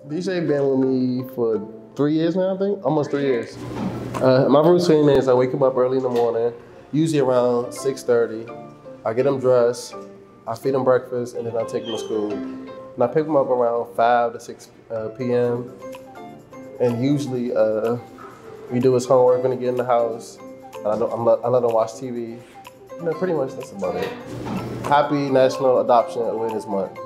DJ been with me for 3 years now, I think. Almost 3 years. My routine is I wake him up early in the morning, usually around 6:30. I get him dressed, I feed him breakfast, and then I take him to school. And I pick him up around 5 to 6 p.m. And usually we do his homework when he get in the house. And I let him watch TV. Pretty much that's about it. Happy National Adoption Awareness Month.